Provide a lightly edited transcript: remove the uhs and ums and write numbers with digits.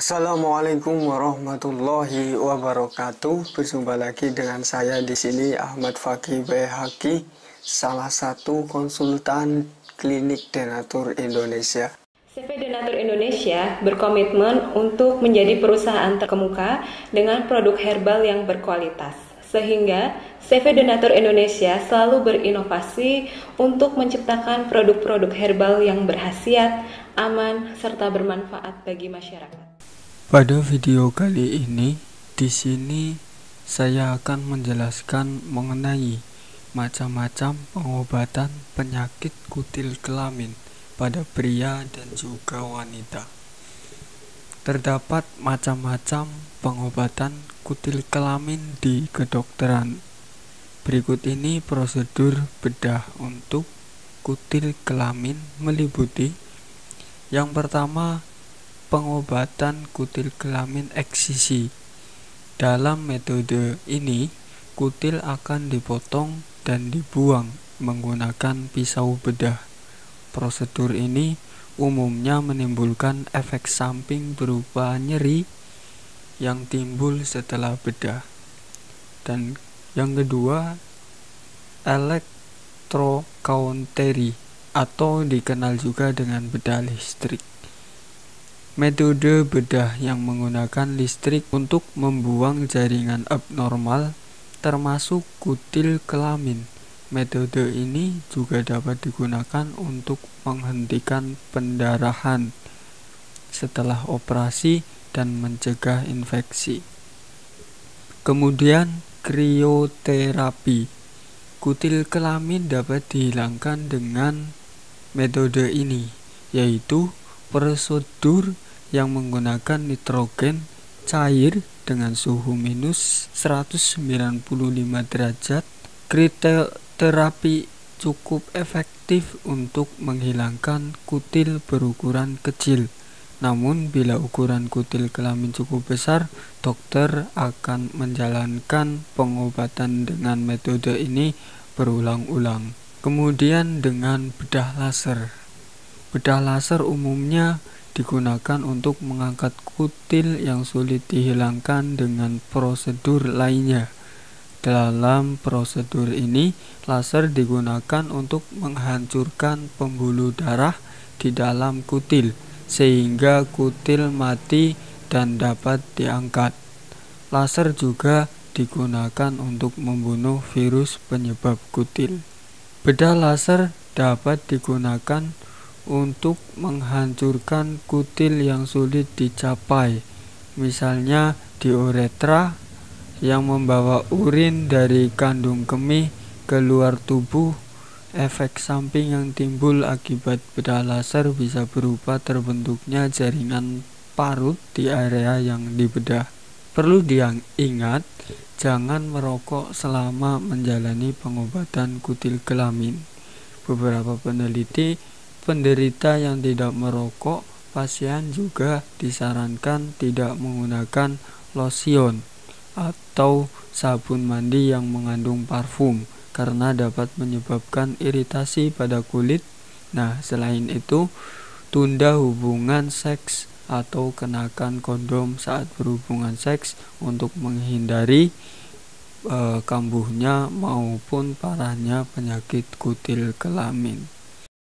Assalamualaikum warahmatullahi wabarakatuh. Berjumpa lagi dengan saya di sini Ahmad Fakih Baihaqi, salah satu konsultan klinik Denatur Indonesia. CV Denatur Indonesia berkomitmen untuk menjadi perusahaan terkemuka dengan produk herbal yang berkualitas. Sehingga CV Denatur Indonesia selalu berinovasi untuk menciptakan produk-produk herbal yang berkhasiat, aman, serta bermanfaat bagi masyarakat. Pada video kali ini, di sini saya akan menjelaskan mengenai macam-macam pengobatan penyakit kutil kelamin pada pria dan juga wanita. Terdapat macam-macam pengobatan kutil kelamin di kedokteran. Berikut ini prosedur bedah untuk kutil kelamin meliputi: yang pertama, pengobatan kutil kelamin eksisi. Dalam metode ini, kutil akan dipotong dan dibuang menggunakan pisau bedah. Prosedur ini umumnya menimbulkan efek samping berupa nyeri yang timbul setelah bedah. Dan yang kedua, elektrokaunteri atau dikenal juga dengan bedah listrik. Metode bedah yang menggunakan listrik untuk membuang jaringan abnormal termasuk kutil kelamin. Metode ini juga dapat digunakan untuk menghentikan pendarahan setelah operasi dan mencegah infeksi. Kemudian krioterapi. Kutil kelamin dapat dihilangkan dengan metode ini, yaitu prosedur yang menggunakan nitrogen cair dengan suhu minus 195 derajat. Krioterapi cukup efektif untuk menghilangkan kutil berukuran kecil. Namun bila ukuran kutil kelamin cukup besar, dokter akan menjalankan pengobatan dengan metode ini berulang-ulang. Kemudian dengan bedah laser. Bedah laser umumnya digunakan untuk mengangkat kutil yang sulit dihilangkan dengan prosedur lainnya. Dalam prosedur ini, laser digunakan untuk menghancurkan pembuluh darah di dalam kutil sehingga kutil mati dan dapat diangkat. Laser juga digunakan untuk membunuh virus penyebab kutil. Bedah laser dapat digunakan untuk menghancurkan kutil yang sulit dicapai, misalnya di uretra yang membawa urin dari kandung kemih keluar tubuh. Efek samping yang timbul akibat bedah laser bisa berupa terbentuknya jaringan parut di area yang dibedah. Perlu diingat, jangan merokok selama menjalani pengobatan kutil kelamin. Beberapa penderita yang tidak merokok, pasien juga disarankan tidak menggunakan lotion atau sabun mandi yang mengandung parfum karena dapat menyebabkan iritasi pada kulit. Nah, selain itu, tunda hubungan seks atau kenakan kondom saat berhubungan seks untuk menghindari kambuhnya maupun parahnya penyakit kutil kelamin.